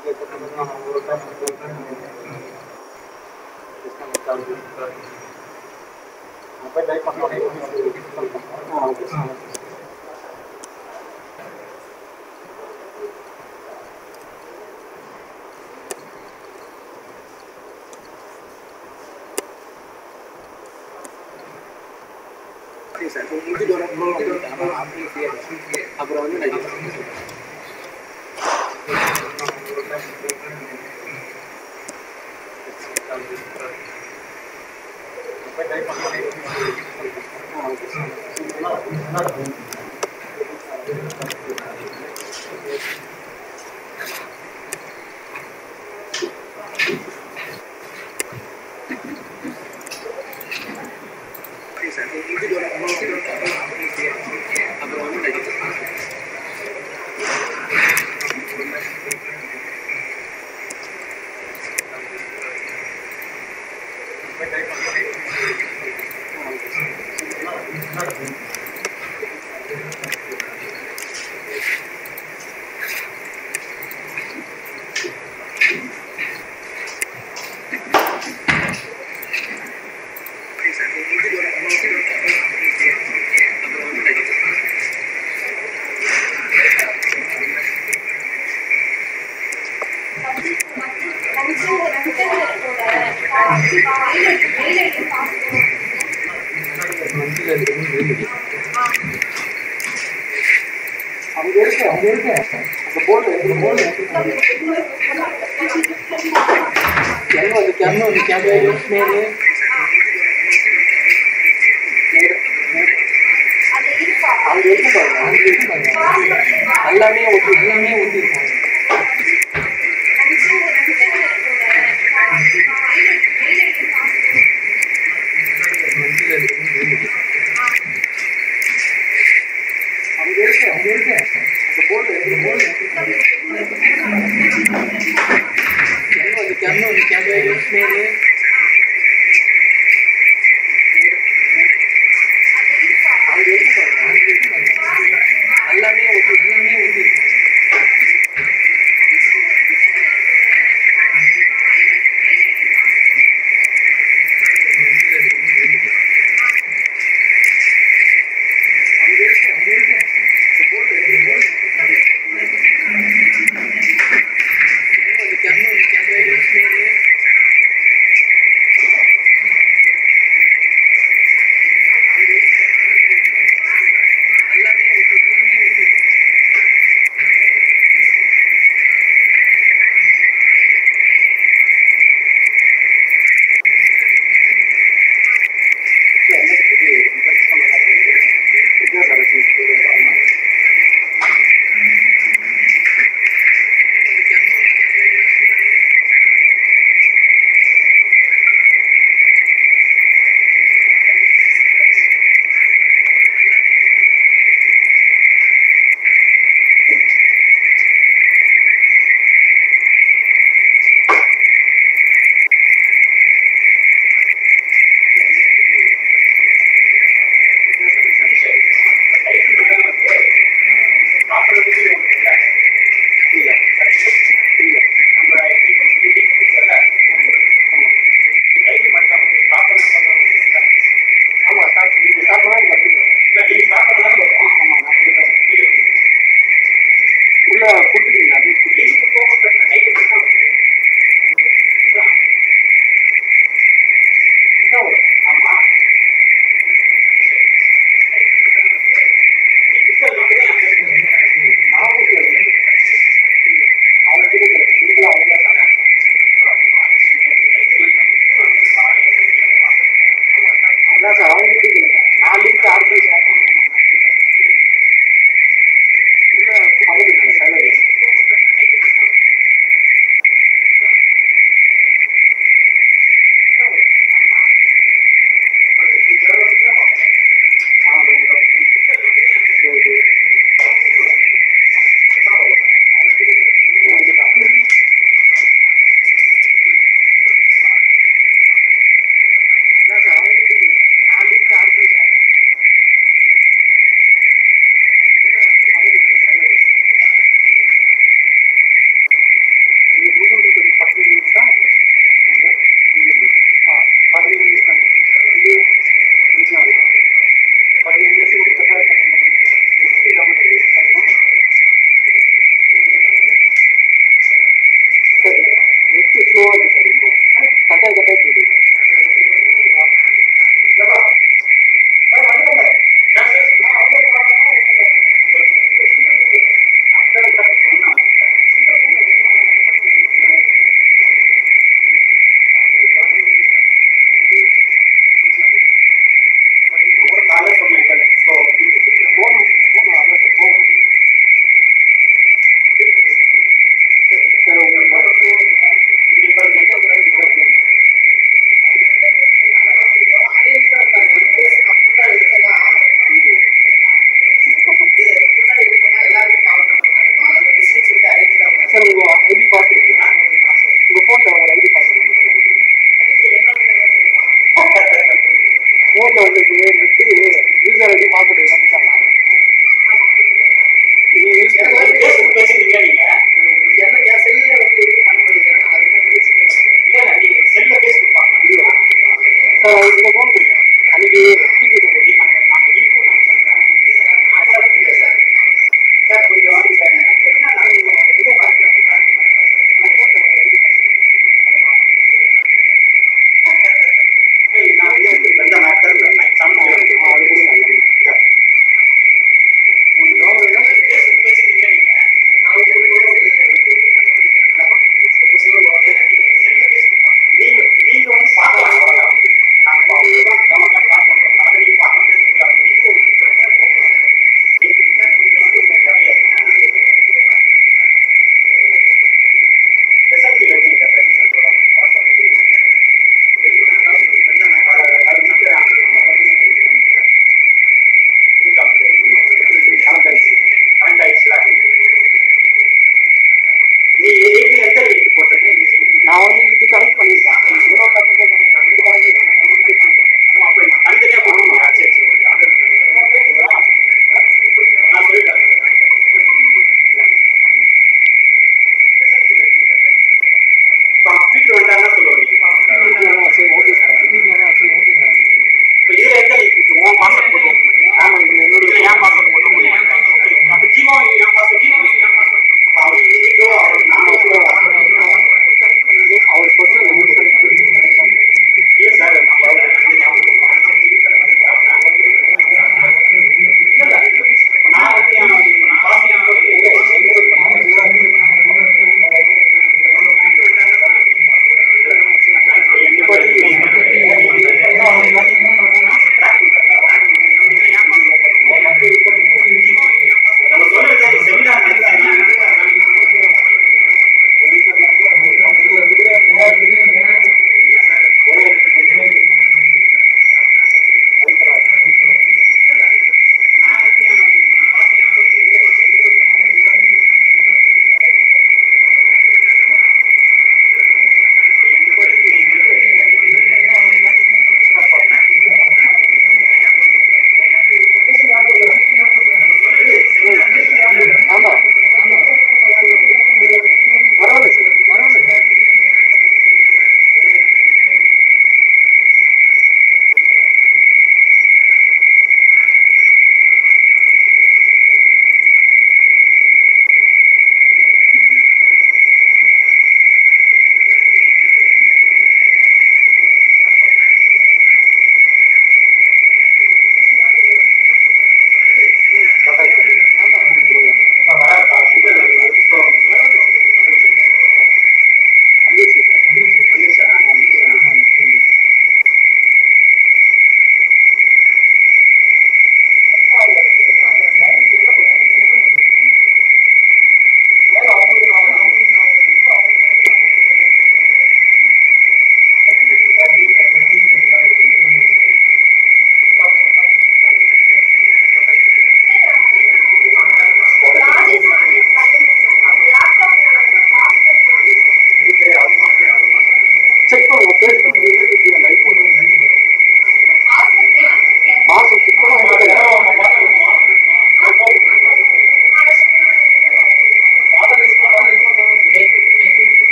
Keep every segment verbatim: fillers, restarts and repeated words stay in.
அப்புறம் வந்து எல்லாமே ஒட்டி எல்லாமே ஒட்டிருக்காங்க.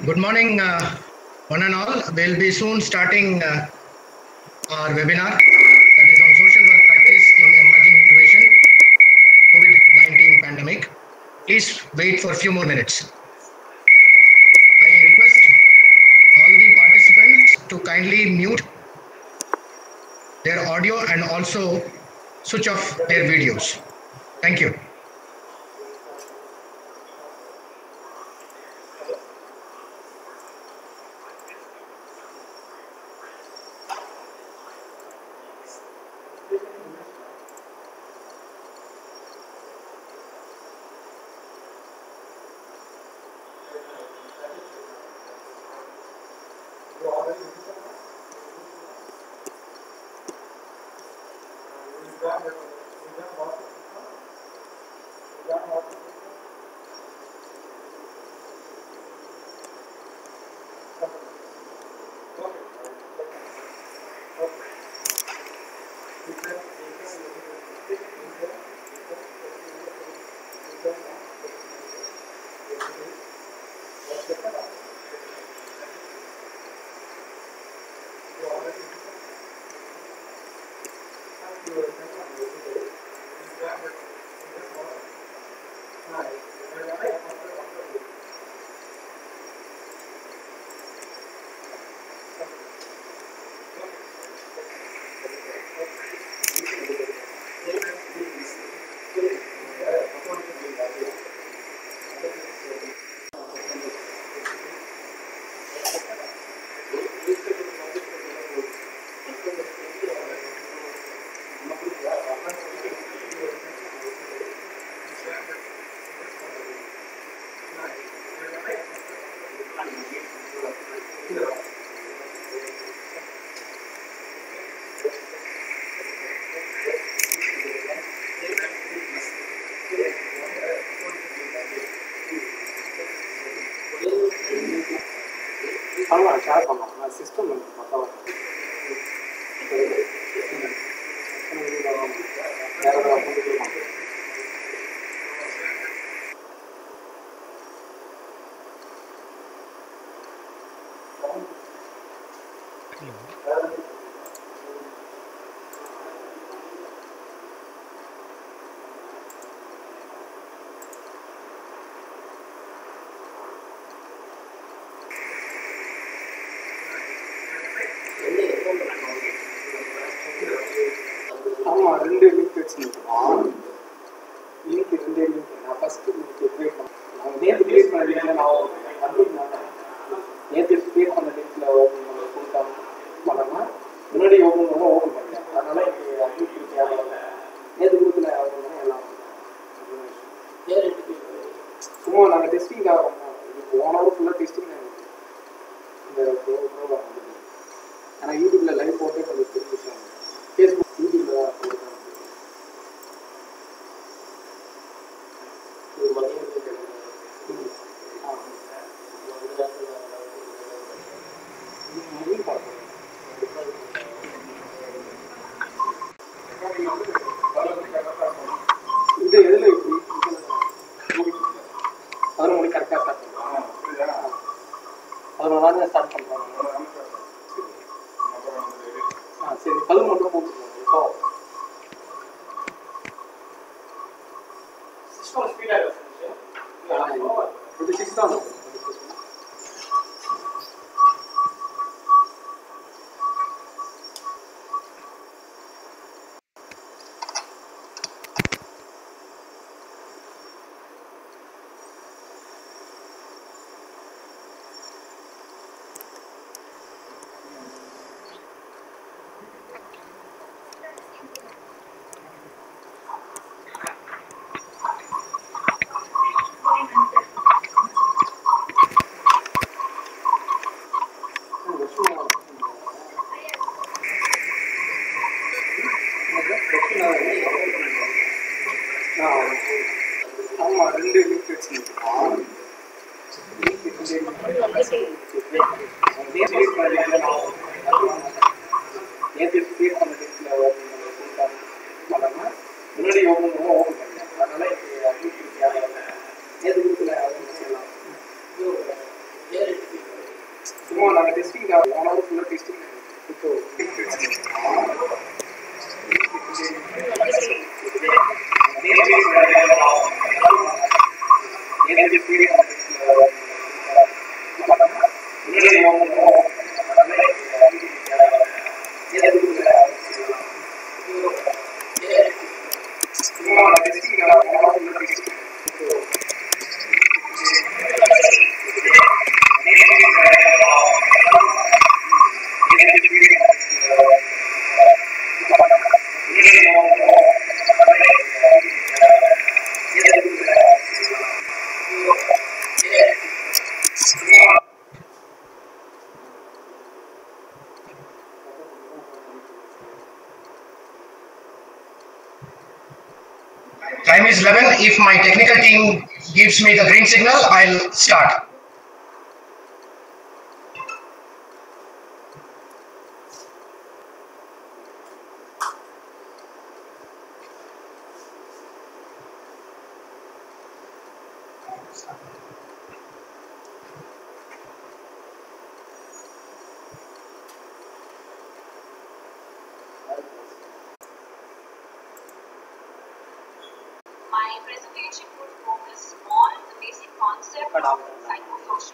Good morning, uh, one and all. We'll be soon starting uh, our webinar that is on social work practice in emerging situation, COVID nineteen pandemic. Please wait for a few more minutes. I request all the participants to kindly mute their audio and also switch off their videos. Thank you. பண்ணலாம் share பண்ணலாம் நான் system மொத்தம் ஆமாம் ரெண்டு link வச்சுருக்கோம். Link ரெண்டே link நான் first link create பண்ணேன். நாங்கள் நேற்று க்ரியேட் பண்ண லிங்க்கில் நான் வந்துருந்தாங்க. நேற்று க்ரியேட் பண்ண லிங்க்கில் ஓப்பன் பண்ண கொடுத்தாங்க பண்ணோம்னா முன்னாடி ஓப்பன் பண்ணால் ஓப்பன் பண்ணேன். அதனால் எனக்கு அட்மிட் தேவை நேற்று குரூப்பில் ஓப்பன் பண்ணால் எல்லாம் சும்மா நாங்கள் டெஸ்டிங்காக வந்தோம். இது போன ஹவர் ஃபுல்லாக டெஸ்டிங் இந்த ப்ரோக்ராம் வந்து ஆனால் யூடியூப்பில் லைவ் போட்டே கொஞ்சம் தெரிஞ்சு ஃபேஸ்புக் யூடியூப்ல தான் போடுறாங்க. இது எதில் எப்படி பதினொரு மணிக்கு கரெக்டாக ஸ்டார்ட் பண்ணுறாங்க. பதினொரு நாள் ஸ்டார்ட் பண்ணுறாங்க. ஆ சரி பதினொன்று மட்டும் போட்டுருக்கோம். இப்போ சிஸ்டம் ஸ்பீடாக இது சிக்ஸ் தான். ஆமாம் ரெண்டு லிங்க் வச்சுருக்கோம். நேற்று க்ரியேட் பண்ண லிங்க்கில் ஓப்பன் பண்ண கொடுத்தாங்க பண்ணோம்னா முன்னாடி ஓப்பன் பண்ணால் ஓப்பன் பண்ணேன். அதனால் எனக்கு அட்மிட் தேவை நேற்று குரூப்பில் செய்யலாம். சும்மா நாங்கள் டெஸ்டிங் ஆனாலும் ஃபுல்லாக டெஸ்டிங் இப்போ Time is eleven. If my technical team gives me the green signal, I'll start. My presentation would focus on the basic concept of psychosocial.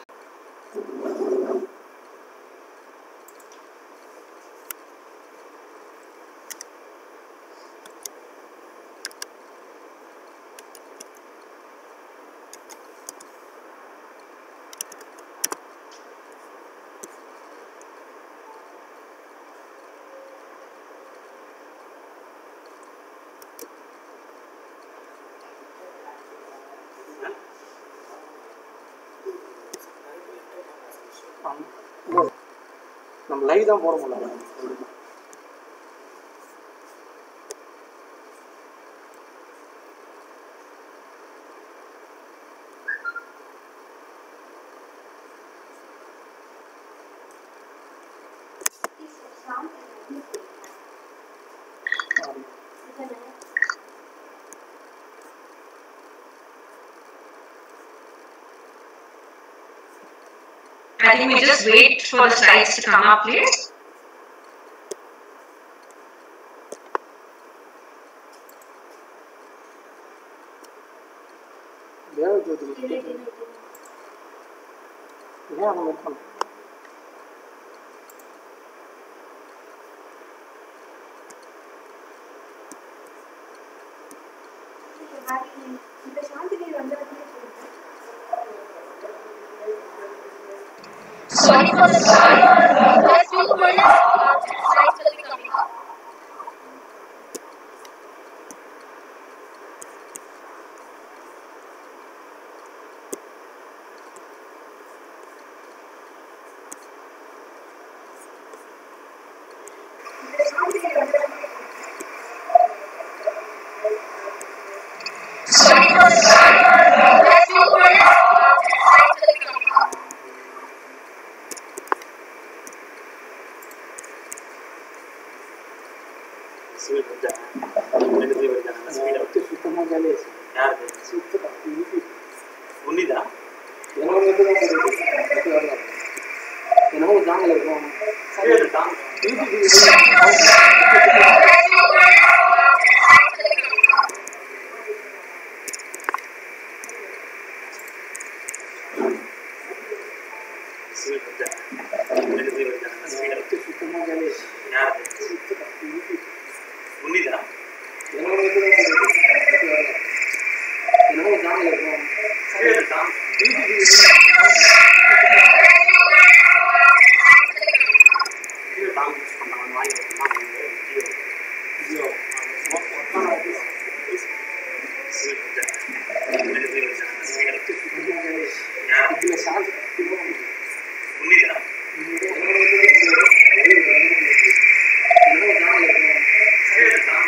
நம்ம லைவ் தான் போட முடியல. I think we just wait for the slides to come up, please. Yeah, I'm Sorry for the start. Last few minutes, slides will be coming up. Sorry for the start. Last few minutes, slides will be coming up. Speed வந்தா எடுத்து வருதாங்க speed வந்து சுத்தமா ஜாலியா யாரு சுத்தமா இது உன்னிதா என்ன வந்து என்ன ஒரு ஜாங்கல இருக்கும் சரி தான் ஸ்பீட் வந்தா எடுத்து வருதாங்க ஸ்பீட் வந்து சுத்தமா ஜாலியா யாரு சுத்தமா இது உன்னிதா என்ன வந்து என்ன ஒரு ஜாங்கல இருக்கும் சரி தான் இது தான் யூஸ் பண்ணாங்க வாங்கி வச்சா ஜியோ ஜியோ ஸ்பீட் வந்தா எடுத்து வருதாங்க ஸ்பீட் வந்து யாரு இதுல சார்ஜ் உன்னிதா சரி தான்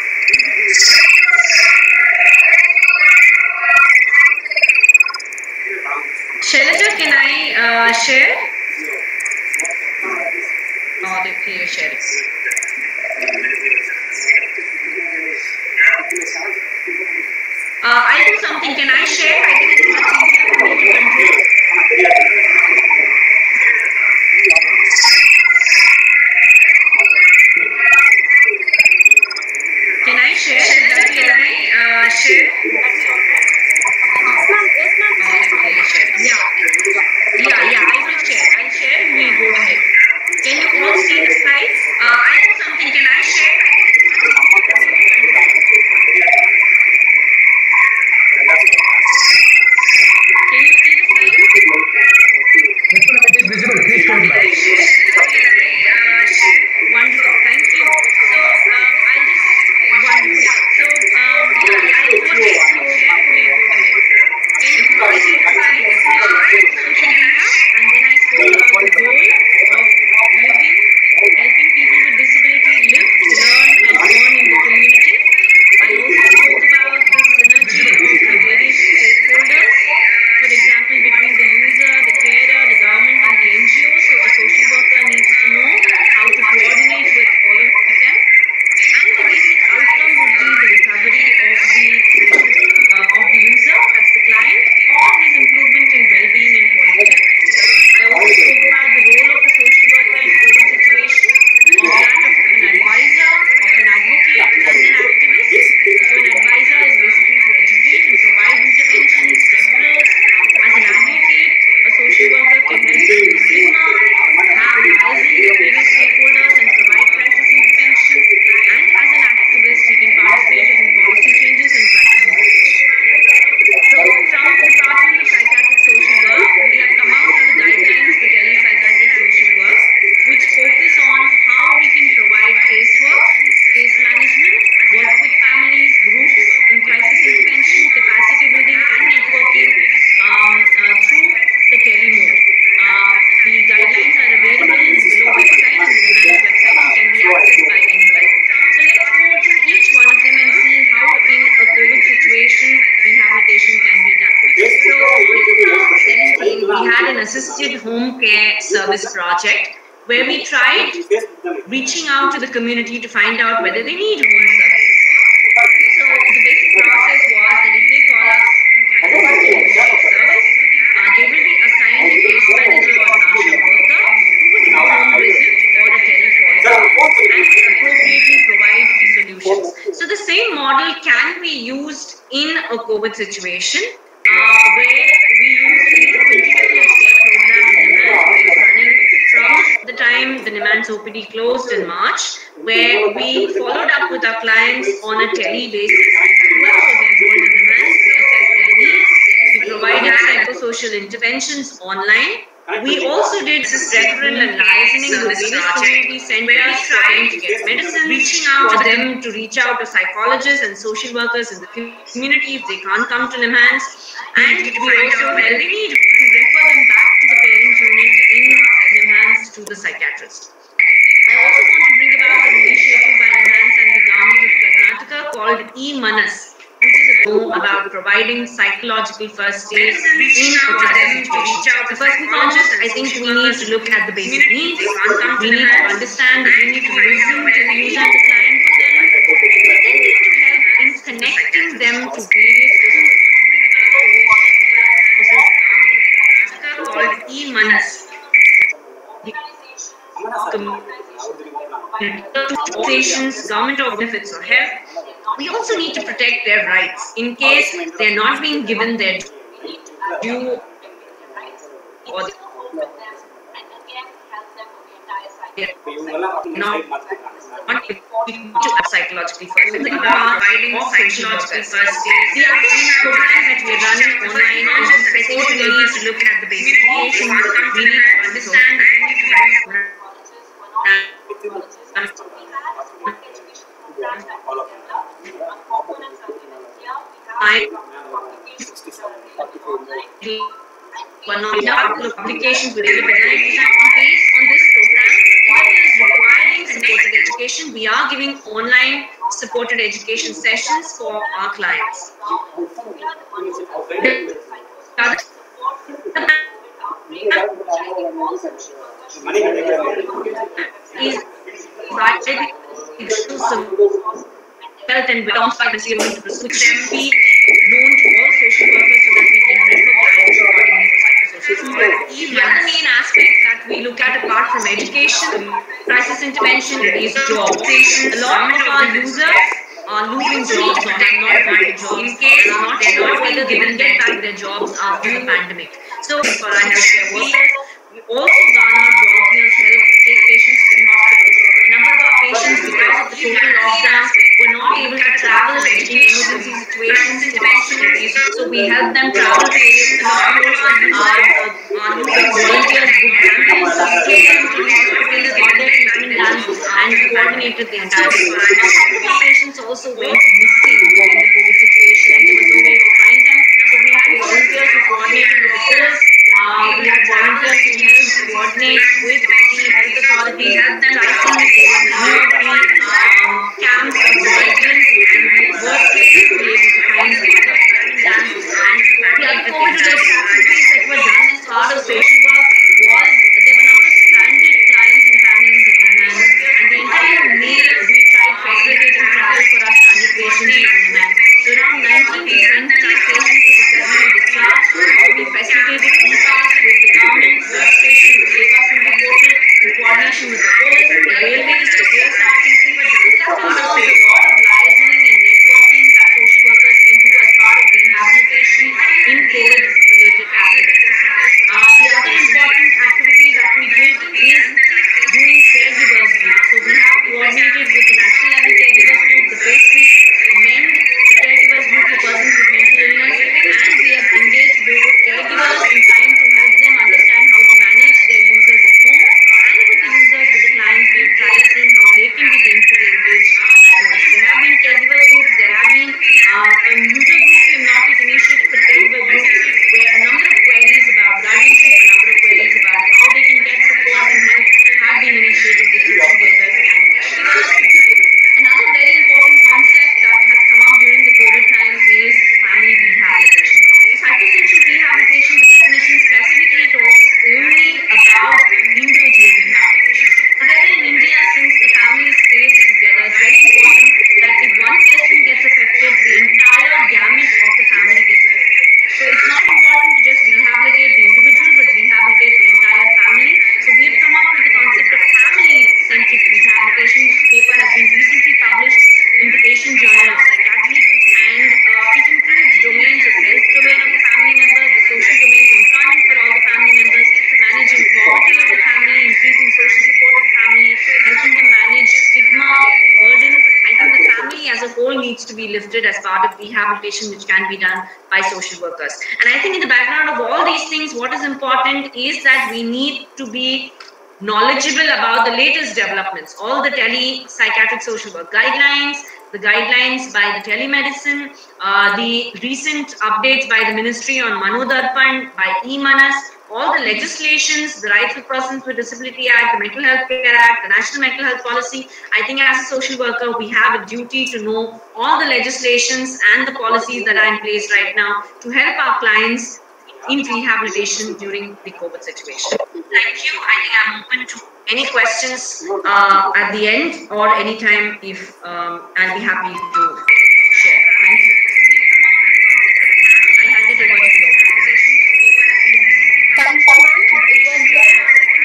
Shailaja, can I uh, share? Oh, okay, you share it. Uh, I'll do something. Can I share? I think it's much easier for me to control. then I spoke about the goal of living, helping people with disability live, learn, and earn in the community. I also spoke about the synergy of the various stakeholders, for example, between the user, the carer, the government, and the N G O. So a social worker needs to know how to coordinate with all of them. And the basic outcome would be the recovery of the uh, of the user, that's the client, or his improvement in well-being and quality of life. I also spoke about the role of the social worker in COVID situation, of that of an advisor, of an advocate, and an activist. So an advisor is basically to educate and provide interventions, referrals. As an advocate, a social worker can help reduce stigma, have liaison with various stakeholders, and provide crisis intervention. And as an activist, he can participate in policy changes and crisis intervention. So, from the Department of Psychiatric Social Work, we have come out with the guidelines for telepsychiatric social work, which focus on how we can provide casework, case management, work with families, groups in crisis intervention, capacity building, and networking um, uh, through the tele mode. Uh, the guidelines are available in the below website, on the NIMHANS website, and can be accessed by anybody. So let's go to each one of them and see how in a COVID situation rehabilitation can be done. So in two thousand seventeen, we had an assisted home care service project where we tried reaching out to the community to find out whether they need home services. So the basic process was that if they call us as a service, uh, they will be assigned a case manager or an ASHA worker who would do a home visit or a telefollow and appropriately provide the solutions. So the same model can be used in a COVID situation, uh, where we use the continuity of care program in NIMHANS, which is running from the time the NIMHANS O P D closed in March, where we followed up with our clients on a tele basis. Whoever was enrolled in NIMHANS, we assessed their needs, we provided psychosocial interventions online. We also did this referral and liaising with various community centers, trying to get medicine, reaching out to them to reach out to psychologists and social workers in the community if they can't come to NIMHANS, and we also help they need to refer them back to the parent unit in NIMHANS to the psychiatrist. I also want to bring about an initiative by NIMHANS and the government of Karnataka called E-Manas, which is a know about providing psychological first aid in a crisis situation. So first and foremost, I think we need to look at the basic needs. We need to understand that we need to listen to the user and the client. We then need to help in connecting them to various called E-Manas. Organizations, government benefits or help. We also need to protect their rights in case they're not being given their due or not psychologically first. Providing psychological first aid. The other program that we're running online is support needs to look at the basic needs. We need to understand. I one of the applications with based on this program, whoever is requiring supported education, we are giving online supported education sessions for our clients. Is provided health and belongs by the government to which can be known to all social workers so that we can refer clients accordingly for psychosocial support. The other main aspect that we look at apart from education, crisis intervention is jobs. A lot of our users are losing jobs or have not gotten jobs in case they're not sure whether they will get back their jobs after the pandemic. So for our healthcare workers, we also garner volunteers help take patients to hospitals. A number of our patients, because of the total lockdown, were not able to travel in emergency situations, interventions. So we help them travel to various hospitals. Our volunteers book ambulances, take them to hospitals, get their treatment done, and coordinated the entire process. Our patients also went missing during the COVID situation, and there was no way to find them. So we had volunteers who coordinated with the police. Uh, we have volunteers who help coordinate with the health authority, help them tighten the um, camps of surveillance and workplaces to be able to find the other and the other COVID-related activities that were done as part of social work was there were a number of stranded clients and families in Yemen, and the entire May we tried facilitating travel for our stranded patients from Yemen. So around nineteen to twenty patients who successfully discharged, we facilitated e-pass with the government, registration with Seva Sindhu portal, in coordination with the police, the railways, the K S R T C. That's part of a lot of liaising and networking that social workers can do as part of rehabilitation in COVID-related activities. Uh, the other important activity that we did is doing caregivers group. So we have coordinated with the national level caregivers group, the PACE, amend the caregivers group for persons with mental illness, and we have engaged with caregivers in time to help them understand how to manage their users at home, and with the users, with the clients, we have tried seeing how they can be gainfully engaged. There have been caregiver groups, there have been uh, um, user groups we have not yet initiated, but caregiver groups where a number of queries about guardianship, a number of queries about how they can get support and help have been initiated with social workers and caregivers. Another very important concept that has come up during the COVID time is family rehabilitation. Psychosocial rehabilitation, the definition specifically talks only about individual rehabilitation. However, in India, since the family stays together, it's very important that if one person gets affected, the entire gamut of the family gets affected. So it's not important to just rehabilitate the individual, but rehabilitate the entire family. So we have come up with the concept of family-centric rehabilitation. This paper has been recently published in the Asian Journal of Psychiatry, and uh, it includes domains of health domain of the family members, the social domains, employment for all the family members, managing poverty of the family, increasing social support of family, helping them manage stigma, burden. I think the family as a whole needs to be lifted as part of rehabilitation, which can be done by social workers. And I think in the background of all these things, what is important is that we need to be knowledgeable about the latest developments, all the tele-psychiatric social work guidelines, the guidelines by the telemedicine, uh, the recent updates by the Ministry on Manodarpan, by e-Manas, all the legislations, the Rights of Persons with Disability Act, the Mental Health Care Act, the National Mental Health Policy. I think as a social worker, we have a duty to know all the legislations and the policies that are in place right now to help our clients in rehabilitation during the COVID situation. Thank you. I think I'm open to any questions uh, at the end or anytime if um, I'll be happy to share. Thank you. I hand it over to you. Thank you, ma'am. It was very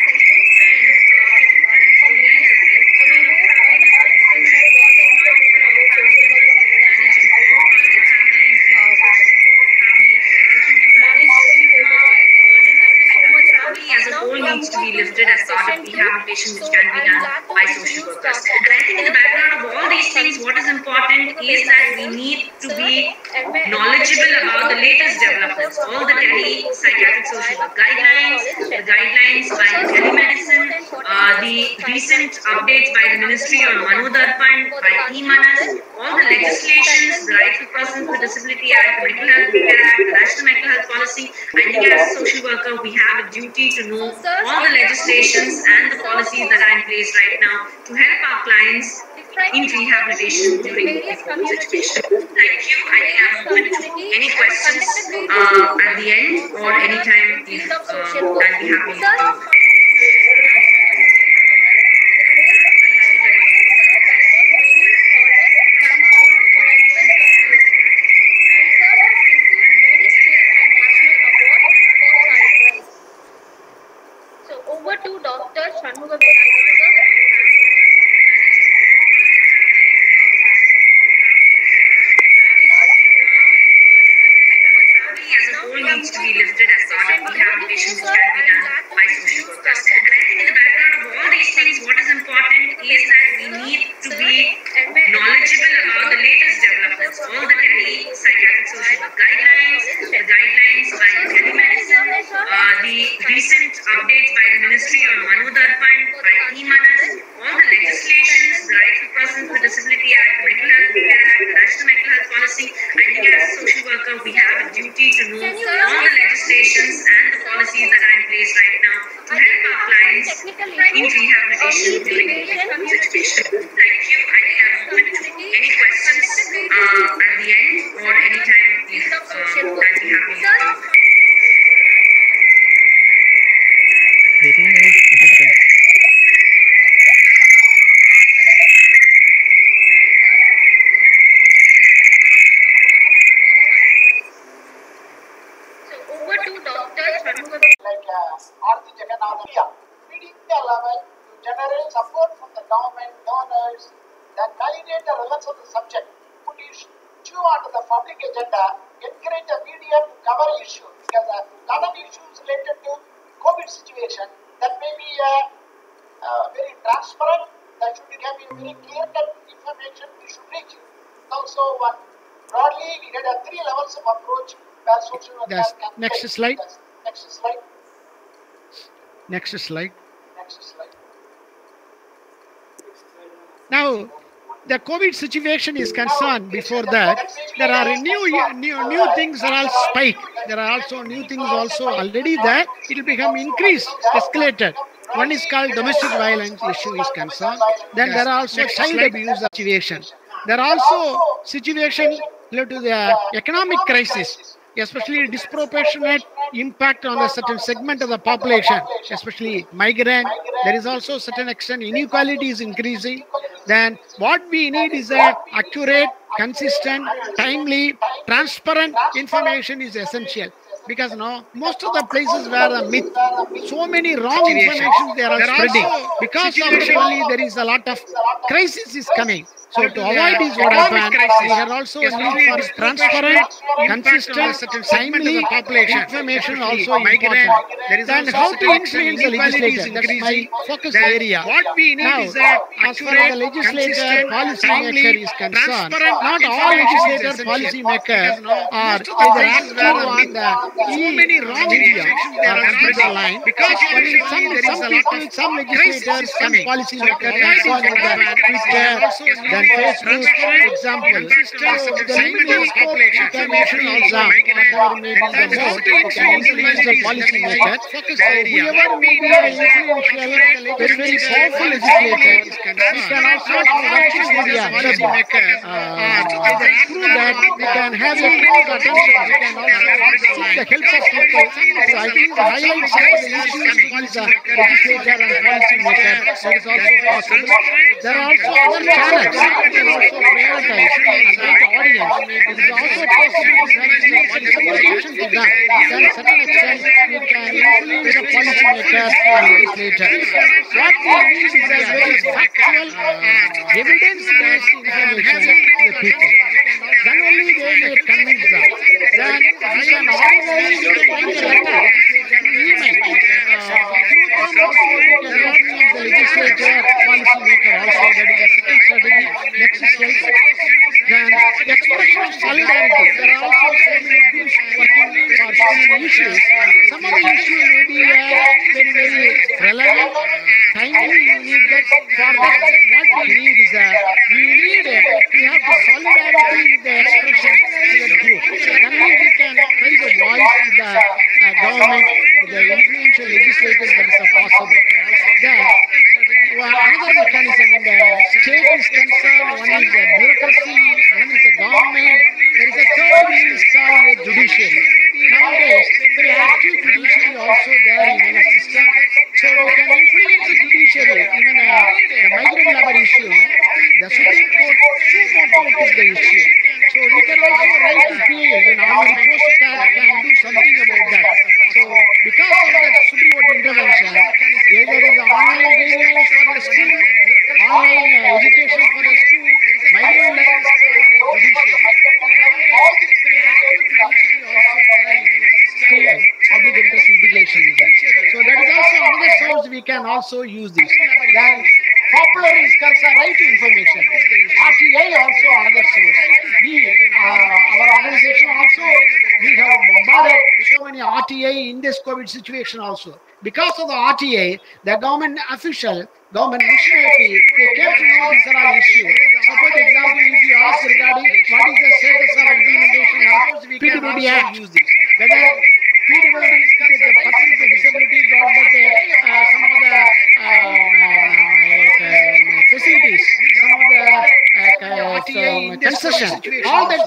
needs to be lifted as part of rehabilitation, which can be done by social workers. And I think in the background of all these things, what is important is that we need to be knowledgeable about the latest developments, all the tele-psychiatric social work guidelines, the guidelines by the telemedicine, uh, the recent updates by the Ministry on Manodarpan, by e-Manas, all the legislations, the Rights of Persons with Disability Act, the Mental Health Care Act, the National Mental Health Policy. I think as a social worker, we have a duty to know all the legislations and the policies that are in place right now to help our clients in rehabilitation during the COVID situation. Thank you. I think I'm open to any questions uh, at the end or anytime if uh, I'll be happy to. stations and the policies that are in place right now to help our clients in rehabilitation during this situation. Thank you. I think I'm open to any questions uh, at the end or anytime uh, I'll be happy to talk. Very nice. Okay. So over to Doctor Shanmugam. like uh, Aarti Jagannath, meeting the level to generate support from the government, donors, then validate the relevance of the subject, put issue onto the public agenda, encourage the media to cover issue because a lot of issues related to COVID situation that may be uh, uh, very transparent, that should have a very clear cut information we should reach. Also, one broadly we had a three levels of approach where social workers That's- can next take. slide. Next slide. Next slide. Next slide. Now, the COVID situation is concerned. Before that, there are new new new things are all spike. There are also new things also already there. It will become increased, escalated. One is called domestic violence issue is concerned. Then there are also child abuse situation. There are also situation related to the economic crisis, especially disproportionate impact on a certain segment of the population, especially migrant. There is also certain extent inequality is increasing. Then what we need is a accurate, consistent, timely, transparent information is essential. Because now most of the places where the myth, so many wrong information they are spreading. Because of it only there is a lot of crisis is coming. So to avoid this what happened, we are also need for transparent, consistent, timely information also important. Then how to influence the legislature, that's my focus area. What we need now, is as far as the legislator, policy maker is concerned, not all legislator, policy maker are either active on the so many wrong media or spread the line. Because some, some people, some legislators, some policy makers are on the Twitter, then Facebook, example. So the limited scope information also, whatever may be the more, can influence the policy maker. So whoever may be an influential, very, very powerful legislator, we can also watch his media, uh, through that we can have a close attention, we can also seek the help of people. So I think the highlight some of the issues is the legislator and policy maker. That is also possible. There are also other channels we can also prioritize and reach the audience. It is also possible to have the communication to them. Then certain extent we can influence the policy maker and legislator. What we need is a very factual, evidence-based information to the people. Then only they may convince them. Then we can organize the letter, email. Uh, through them also we can influence the legislature, policy maker also. That is the second strategy. Next slide. Then expression of solidarity. There are also so many groups working for so many issues. Some of the issues may be uh, very, very relevant, timely. You need that. For that, what we need is that we need uh, we have the solidarity with the expression to the group. Then we can raise a voice with the uh, government, with the influential legislators. That is uh, possible. Then well, another mechanism in the state is concerned. One is the bureaucracy, one is the government. There is a third is called the judiciary. Nowadays, very active judiciary also there in our system. So we can influence the judiciary. Even uh, the migrant labor issue, the Supreme Court so much took the issue. So we can also write to P A L, an army post can, can do something about that. So because of that Supreme Court intervention, either is the online guidelines for the school, online uh, education for the school, migrant labor for the judiciary. Public interest litigation is there. So that is also another source we can also use this. Then popular is concerned right to information. R T I also another source. We, uh, our organization also, we have bombarded so many R T I in this COVID situation also. Because of the R T I, the government official, government missionary, they came to know these are all issues. Suppose example, if you ask regarding what is the status of implementation of P W D Act, use this. Whether P W D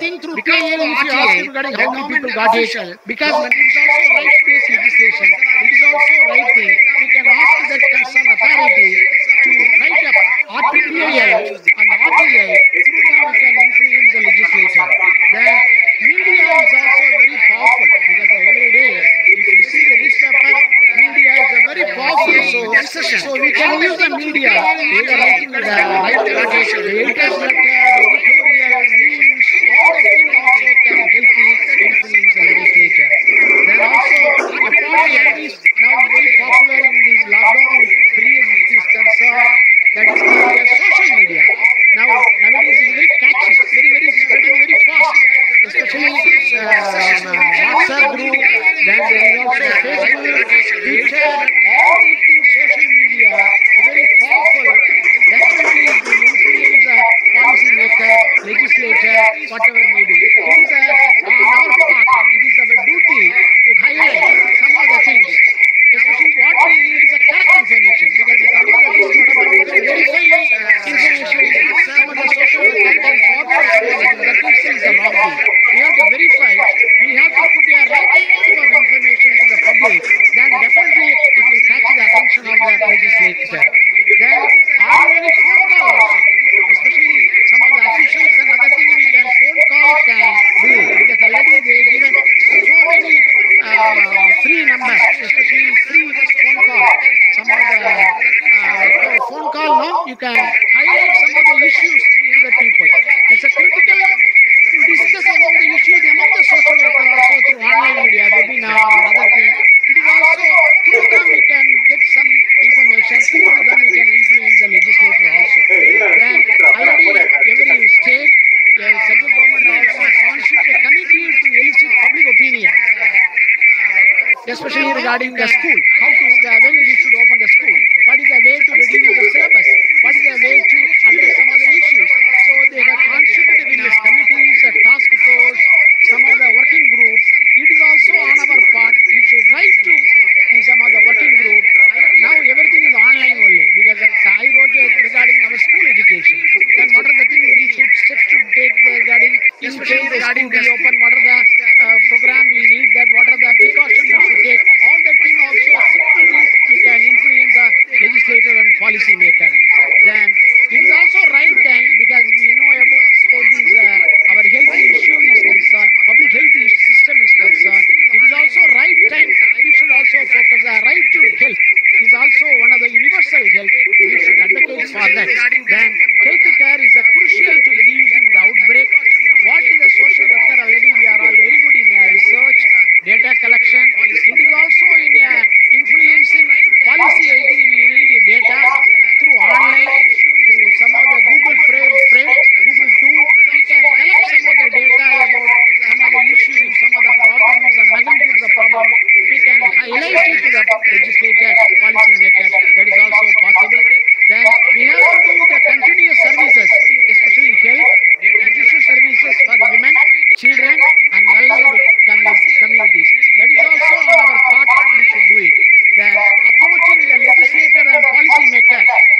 thing through P I L, if you ask regarding how many people got it, because it is also right-based legislation. It is also right thing. We can ask that concerned authority to write up R P P I L and R T I. Through them we can influence the legislature. The media is also very powerful because every day, if you see the newspaper, media is a very powerful source. So we can use the media. We are writing the right location, the editor's letter, editorial, news, all the things also can help you influence the legislature. Then also, a part is now very popular in this lockdown period which is concerned, that is called as social media. Now, nowadays it is very catchy, very, very spreading very fast, especially uh, WhatsApp group, then there is also Facebook, Twitter, all these things, social media, very powerful. Definitely it will influence the policy maker, legislator, whatever may be. It is a, on our part, it is our duty to highlight some of the things. Especially what we need is a correct information, because some of the things what about verifying information, some of the social work and forward that is the wrong thing. We have to verify, we have to put a right type of information to the public, then definitely it will catch the attention of the legislature. Then ordinary phone call also, especially some of the officials and other things we can phone call can do, because already they given so many uh, free numbers, especially free phone call. Some of the uh, phone call now you can highlight some of the issues to the people. It's a critical to discuss among the issues among the social worker also through online media, webinar or other things. It is also through them we can get some information, through them we can influence the legislature also. Then already every state, the central government also constituted a committee to elicit public opinion, especially regarding the school, how to, the, when we should open the school, what is the way to reduce the syllabus, what is the way to address some of the issues. So they have constituted in these committees, a task force, some of the working groups. It is also on our part, we should write to some of the working group. Now everything is online only, because I wrote regarding our school education. Then what are the things we should steps to take regarding in case the school be open, what are the uh, program we need, that what are the precautions we should take. All that thing also simple things we can influence the legislator and policy maker. Then it is also right time, because we know about this uh, our health issue is concerned, public health system is concerned. It is also right time we should also focus the right to health. It is also one of the universal health. We should advocate for that. Then health care is a crucial to reducing the outbreak. What is the social worker already? We are all very good in uh, research, data collection. It is also in uh, influencing policy. I think we need data through online, through some of the Google frame, frame Google tool. We can collect some of the data about some of the issues, some of the problems, the magnitude of the problem. We can highlight it to the legislator, policy maker. That is also possible. Then we have to do the continuous services, especially health, nutrition services for the women, children, and vulnerable communities. That is also on our part. We should do it. Then approaching the legislator and policy maker,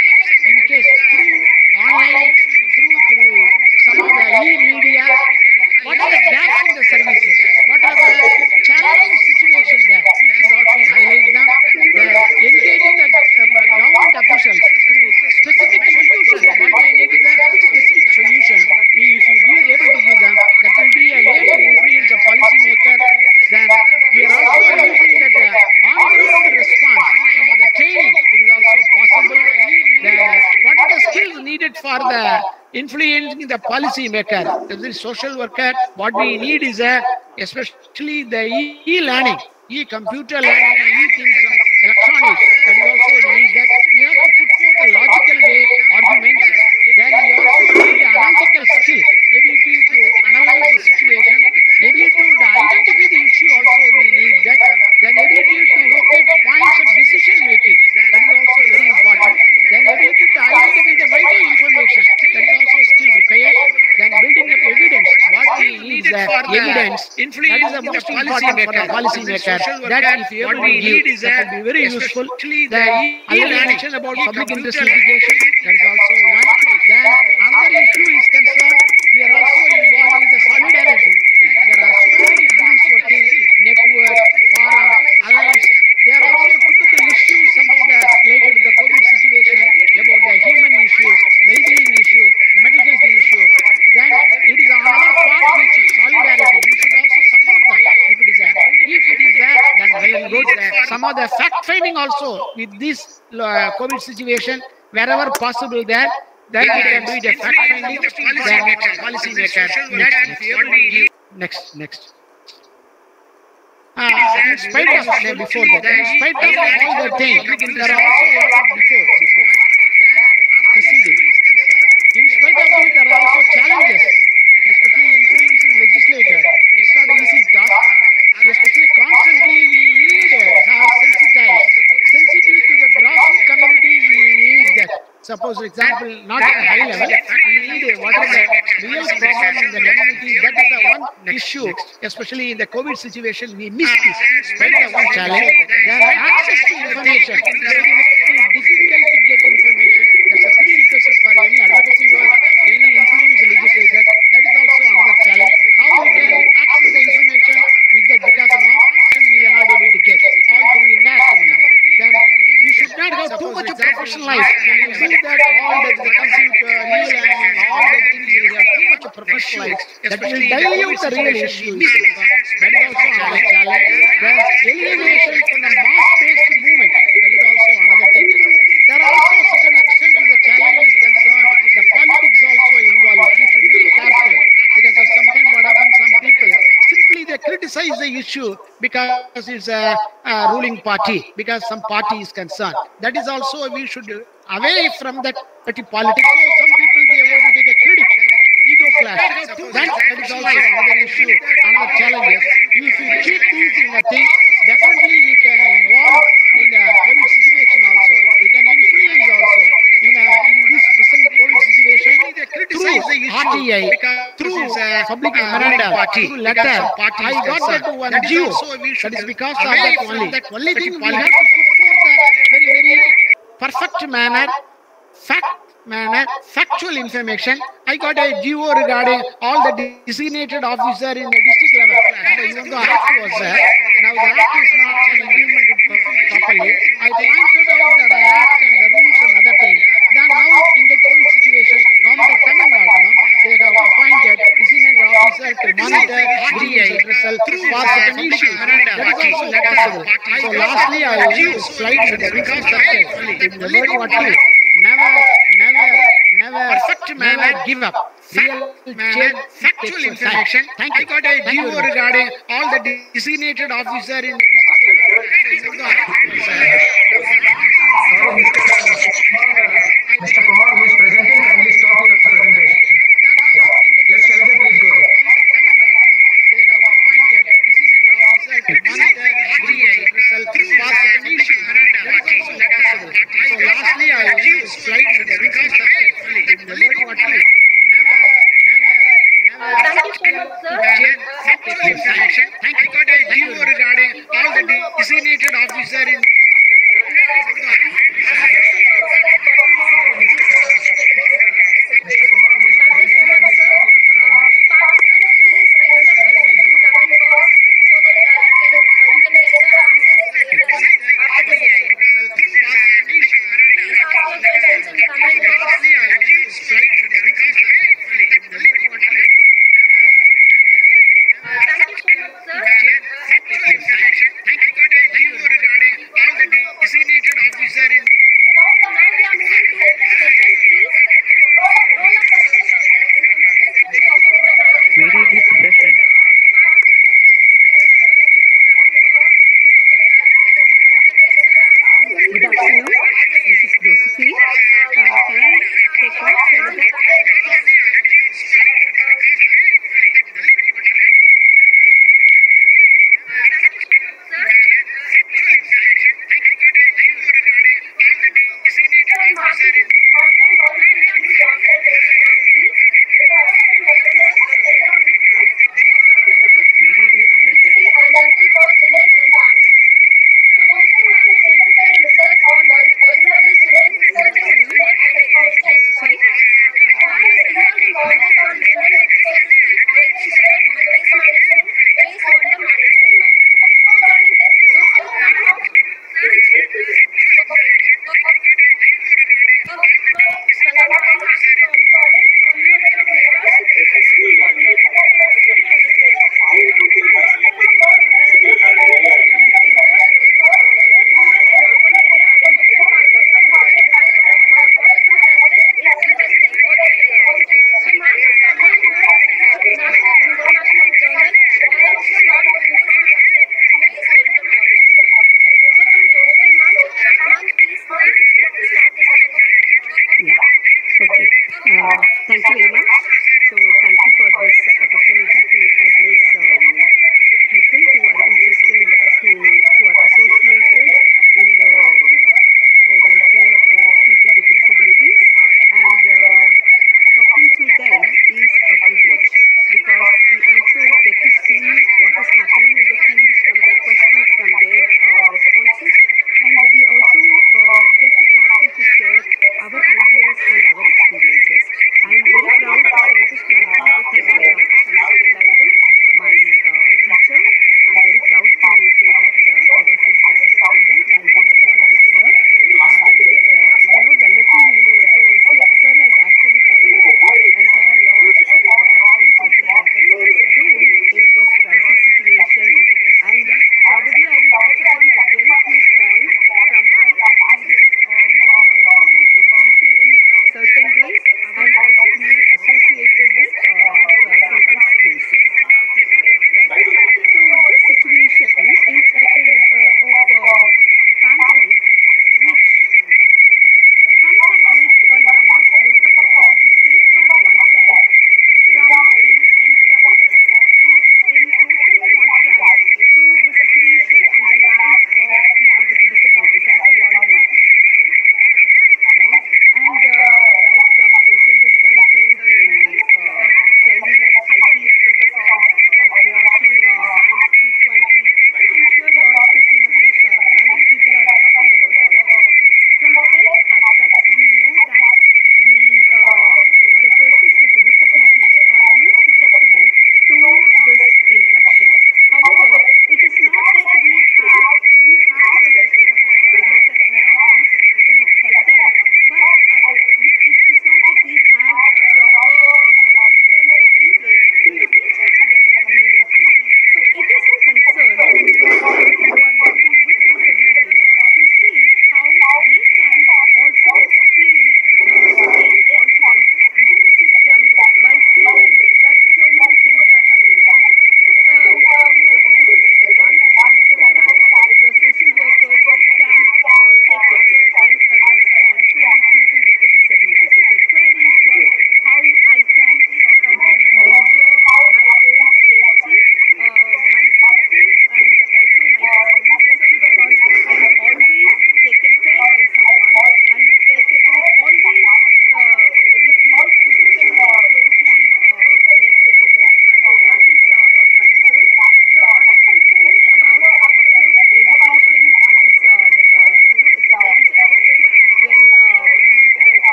in case through online, through through some of the e-media, what are the gaps in the services? What are the challenging situations there? We should also highlight them. The engaging the uh, government officials through specific solutions. What they need is a specific solution. We, if you be able to give them, that will be a way to influence the policy maker. Then we are also using that uh, on-ground response, some of the training. It is also possible. Then what are the skills needed for the influencing the policy maker? The social worker, what we need is a, especially the e-learning, e-computer learning, e-things, electronics. That is also we need that. We have to put forth a logical way, arguments. Then we also need the analytical skill, ability to analyze the situation, ability to identify the issue also we need that. Then ability to locate points of decision making. That is also very important. Then ability to identify the vital information. That is also skill required. Then building up evidence. What we need is that evidence. That is the most important for the policy maker. That if you able to give, that will be very useful. The e-learning about public interest litigation. That is also one. Then another issue is concerned. We are also involved in the solid good. Some of the fact finding also with this uh, COVID situation, wherever possible there, that we can do it a fact finding, then policy maker. Next, next, next. Uh, in spite of uh, before that, in spite of all the things, there are also a lot of before, before. Proceeding. In spite of it, there are also challenges, especially influencing legislator. It's not an easy task. Especially constantly we need to have sensitized, sensitive to the grassroots community. We need that. Suppose, for example, not at a high level, we need what is the real problem in the community. That is the one issue, especially in the COVID situation. We miss this. That is the one challenge. Then access to information. It is very difficult to get information. That's a prerequisite for any advocacy work, any influence legislator. That is also another challenge. How we can access the information with that, because of all we are not able to get all through interaction. Then we should not have too much of professionalized. When you do that, all the, the computer, real and all the things, we have too much of professionalized. That will dilute the real issue. That is also another challenge. Then alienation from the mass-based movement. That is also another thing. There are also certain extent to the challenge is concerned. The politics also involved. We should be very careful, because of sometimes what happens, some people simply they criticize the issue because it's a, a ruling party, because some party is concerned. That is also, we should away from that petty politics. So some people they want to take a credit, ego clash. That, that is also another issue, another challenge. If we keep these in a thing, definitely we can involve in a COVID situation also. We can influence also in, a, in this present COVID situation through R T I, through uh, public memorandum, through letter. I got that one due. That is because of that only. That only thing we have to put forth a very, very perfect manner, fact manner, factual information. I got a G O regarding all the designated officer in the district level. So even though Act was there, now the Act is not implemented properly. I pointed out the Act and the rules and other things. Then now in the COVID situation, government of Tamil Nadu, no, they have appointed designated officer to monitor grievance result for certain issues. That is also possible. So lastly, I will use slide with the reason structure. The word what you never, never, never, perfect manner, give up. Real change, factual information. Thank you. I got a G O regarding all the designated officer in the district level. Mister Kumar, who is presenting, kindly stop your presentation. Yeah. Yes, Shailaja, please go ahead. So lastly, I will use slide with the reason structure. The word what you Thank you so much, sir. Thank you. Got a G O regarding all the designated officer in. Thank you so much, sir. Thank you. Got a G O regarding all the designated officer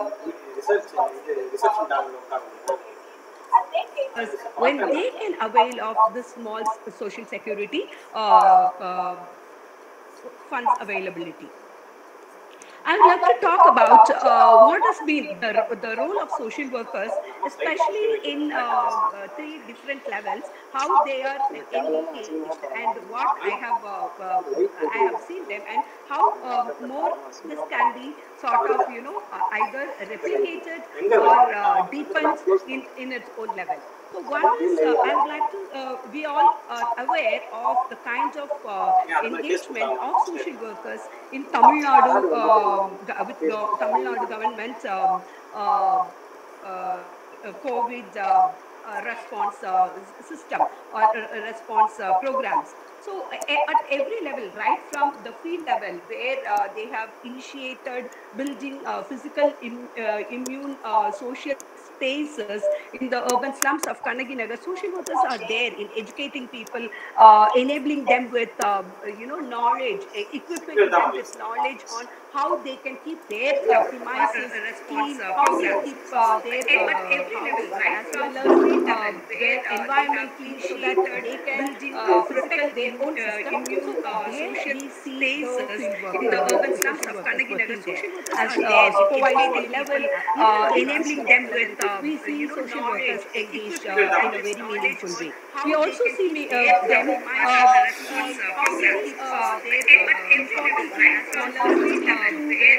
research இது reception டாக்ல உட்கார்ந்து when they can avail of the small social security uh, uh, funds availability. I would like to talk about uh, what has been the, the role of social workers, especially in uh, uh, three different levels, how they are engaged and what I have uh, uh, I have seen them, and how uh, more this can be sort of, you know, uh, either replicated or uh, deepened in, in its own level. So one is, uh, I would like to, uh, we all are aware of the kinds of uh, engagement of social workers in Tamil Nadu, uh, with the Tamil Nadu government um, uh, uh, COVID uh, uh, response uh, system or uh, response uh, programs. So at every level, right from the field level, where uh, they have initiated building uh, physical im uh, immune uh, social spaces in the urban slums of Kannaginagar, social workers are there in educating people, uh, enabling them with, uh, you know, knowledge, equipping them with knowledge on how they can keep their uh, premises clean, how they keep uh, their uh, every level, right, as well as uh, their environment clean, so that they can uh, protect their own system. So uh, social spaces in the urban slums of Kannaginagar, social workers as uh, supervisory level, uh, enabling them with uh, we see social workers engaged uh, in a very meaningful way. We also see me, uh, them uh, how very uh, important to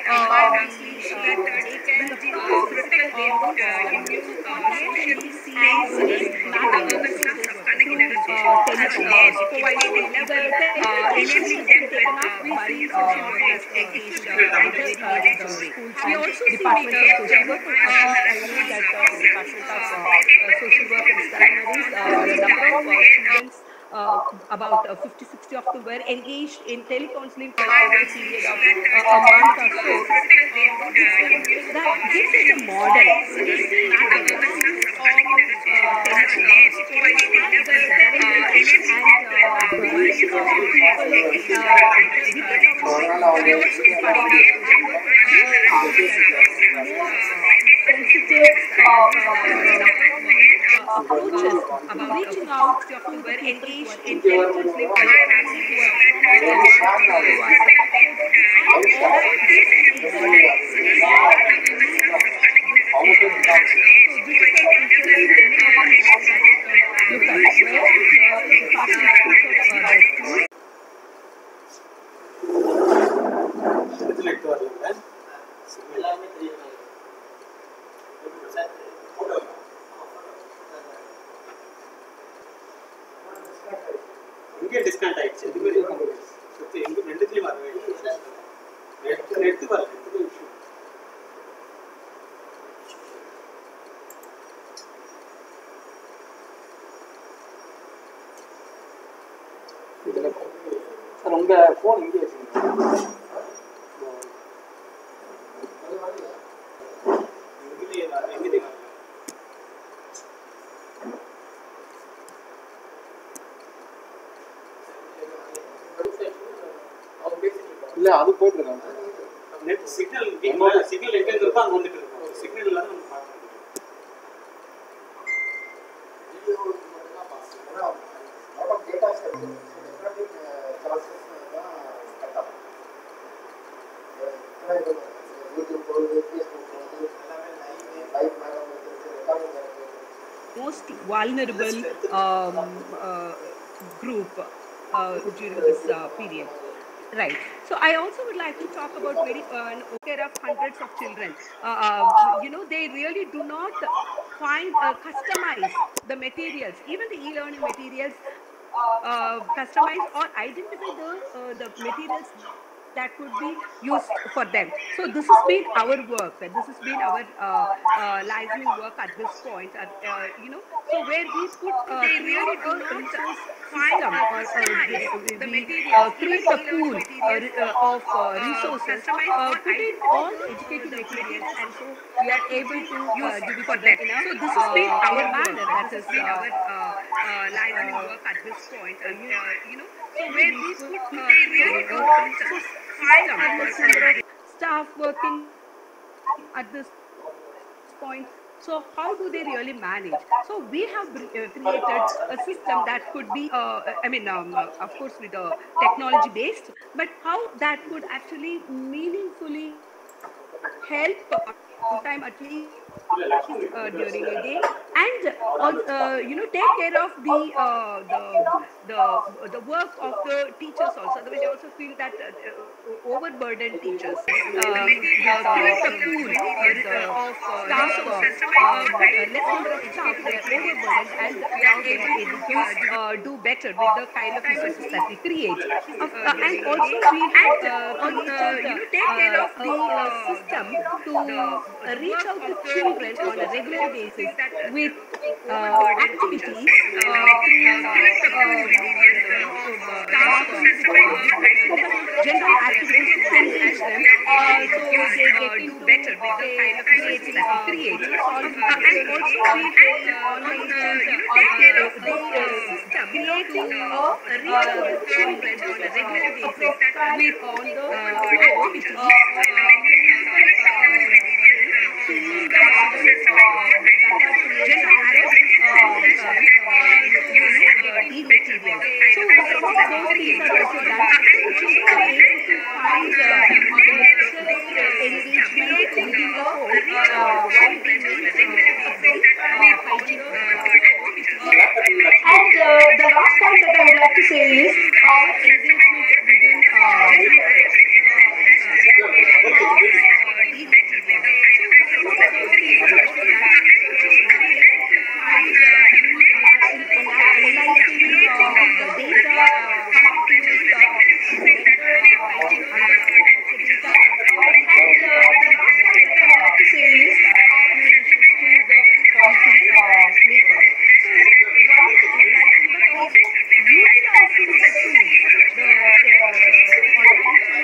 we also see Department of Social Work. I know that uh, Department of uh, Social Work and Primaries, uh, the number of uh, students, uh, about uh, fifty sixty of them were engaged in telecounseling for a period of uh, a month or so. That this is a model. Sensitive approaches about reaching out to who were engaged in telecounseling. இங்கே discount ஆயிடுச்சு இதுவே எங்க ரெண்டுத்துலயும் வரவே எடுத்து எடுத்து வரல இதுல sir உங்க போன் இங்கே வச்சுருக்கீங்க இல்ல அது போட்டுருக்காங்க நெட் சிக்னல் சிக்னல் எங்க இருக்கோ அங்க வந்துட்டு இருக்கும் சிக்னல் இல்லாம நம்ம பார்க்க most vulnerable um, uh, group uh, during this uh, period. Right. So I also would like to talk about very uh, care of hundreds of children. Uh, uh, you know, they really do not find uh, customize the materials, even the e-learning materials, uh, customize or identify the uh, the materials that could be used for them. So this has been our work. This has been our uh, uh, licensing work at this point. At, uh, you know, so where we put uh, they really do not resource system or uh, the we uh, create a pool uh, of uh, resources, uh, put in all educated materials, and so we are able to use uh, for them. So this has been uh, our manner. That has been our uh, uh, licensing work at this point. And uh, you know, so where we put uh, they really do not find staff working at this points. So how do they really manage? So we have uh, created a system that could be, uh, I mean, um, uh, of course, with a technology based, but how that could actually meaningfully help sometime at least uh, during a day, and uh, you know, take care of the uh, the the the work of the teachers also. Otherwise, I also feel that uh, overburdened teachers, uh, uh, create a pool with the staff, uh, uh, less number of staff, they are overburdened, and now they are able to uh, do better with the kind of resources that we create. Uh, uh, and also we have uh, created, you know, take care of the uh, system to uh, reach out to children on a regular basis with uh, activities uh, general activities to engage them, uh, so they get to do better with the kind of creative that we create. And also we on the system creating a reach out to children on a regular basis with on the floor seeing the others that are created e-material. So some of those things are also done. Children are able to find uh, engagement within the whole uh, while they make hygiene. And uh, the last point that I would like to say is our engagement within uh, utilizing the tools, the, the, the online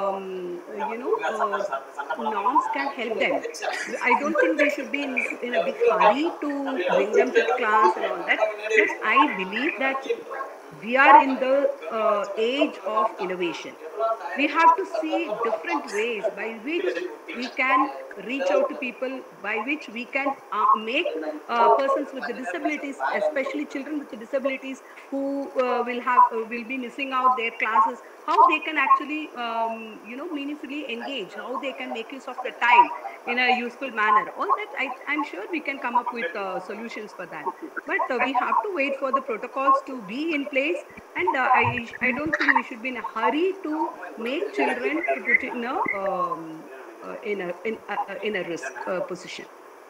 um, you know, uh, norms can help them. I don't think we should be in, in a big hurry to bring them to class and all that. But I believe that we are in the uh, age of innovation. We have to see different ways by which we can reach out to people, by which we can uh, make uh, persons with the disabilities, especially children with the disabilities who uh, will have uh, will be missing out their classes, how they can actually um, you know meaningfully engage, how they can make use of the time in a useful manner. All that I, I'm sure we can come up with uh, solutions for that. But uh, we have to wait for the protocols to be in place, and uh, I I don't think we should be in a hurry to make children to put in a um, uh, in a in a, uh, in a risk uh, position.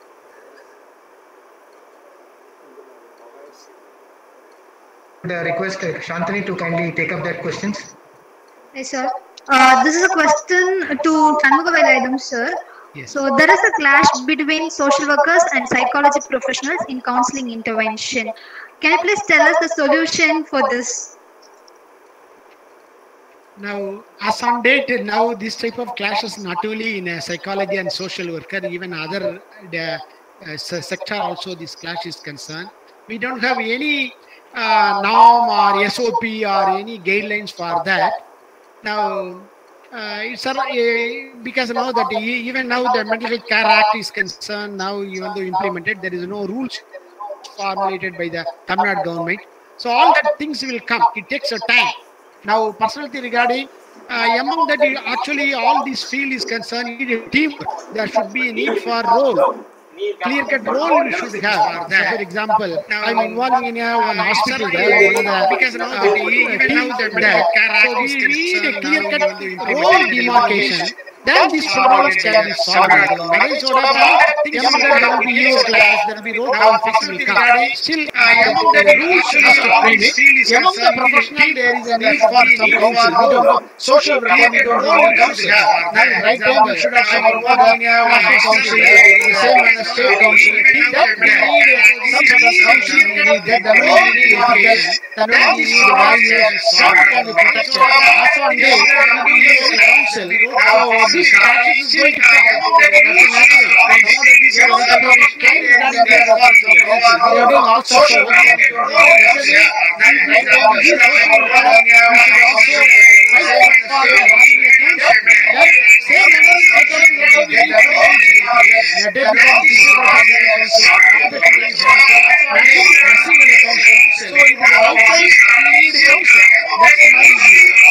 Would uh, request uh, Shantanu to kindly take up that questions. Yes, sir. Uh, this is a question to Shanmugavalayadam, sir. Yes. So there is a clash between social workers and psychology professionals in counseling intervention. Can you please tell us the solution for this? Now, as on date, now this type of clashes not only in uh, psychology and social worker, even other uh, uh, sector also this clash is concerned. We don't have any uh, norm or S O P or any guidelines for that. Now, uh, it's a, uh, because now that e- even now the Mental Health Care Act is concerned, now even though implemented, there is no rules formulated by the Tamil Nadu government. So all that things will come. It takes a time. Now, personality regarding uh, among that, actually all this field is concerned, you need a teamwork. There should be a need for role. Clear-cut role we should have. So for example, I'm involving in a one hospital there, one of the because now uh, even now that there, so we need a clear-cut role demarcation. Then these problems can be solved. Otherwise, what happens? Among that there will be use class, there will be road conflicts will come. Still, among the rules should be limit. Among the professional, there is a need for some counsel. We don't know. Social worker, we don't know counsel. Right time, we should have some involved in a council, the same as a state council. That we need some sort of council. We need that. Then we need education. Then we need evaluation. Some can be protected. As on day, we use a council. So this practice is going to come. That's natural. Some of the professionals that they are also council. They are doing all sorts of work. Especially, right now, we should also fight for having a council. That same level of authority also we need for council. They become district organizations, nursing and a council. So if it is outside, we need a council. That's my view.